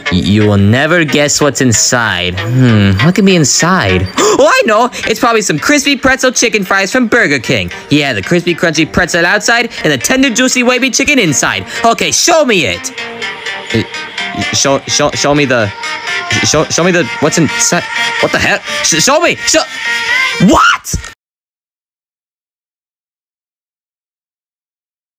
You will never guess what's inside. What could be inside? Oh, I know! It's probably some crispy pretzel chicken fries from Burger King. Yeah, the crispy crunchy pretzel outside and the tender juicy wavy chicken inside. Okay, show me it. Show me the... Show me the... What's inside? What the hell? Show me! What?